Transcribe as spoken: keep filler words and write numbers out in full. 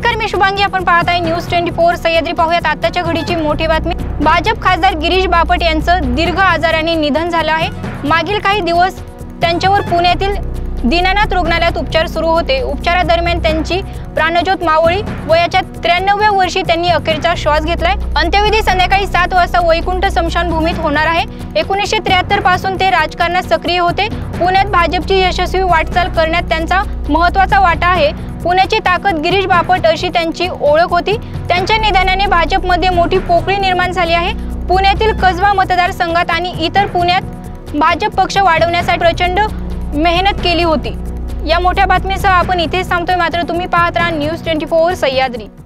नमस्कार, मी शुभांगी. आपण पाहत आहे न्यूज ट्वेंटी फोर सह्याद्री. पाहूयात आताच्या घडीची मोठी बातमी. भाजप खासदार गिरीश बापट यांचं दीर्घ आजाराने निधन झालं आहे. मागील काही दिवस त्यांच्यावर पुण्यातील दीनानाथ रुग्णालयात उपचार सुरू होते. उपचारादरम्यान त्यांची प्राणज्योत मावळी. वयाच्या त्र्याण्णव्या वर्षी त्यांनी अखेरचा श्वास घेतलाय. अंत्यविधी संध्याकाळी सात वाजता वैकुंठ स्मशानभूमीत होणार आहे. एकोणीसशे त्र्याहत्तर पासून ते राजकारणात सक्रिय होते. पुण्यात भाजपची यशस्वी वाटचाल करण्यात त्यांचा महत्त्वाचा वाटा आहे. पुण्याची ताकद गिरीश बापट अशी त्यांची ओळख होती. त्यांच्या निधनाने भाजपमध्ये मोठी पोकळी निर्माण झाली आहे. पुण्यातील कसबा मतदारसंघात आणि इतर पुण्यात भाजप पक्ष वाढवण्यासाठी प्रचंड मेहनत केली होती. या मोठ्या बातमीसह आपण इथेच थांबतोय. मात्र तुम्ही पाहत राहा न्यूज ट्वेंटी फोर सह्याद्री.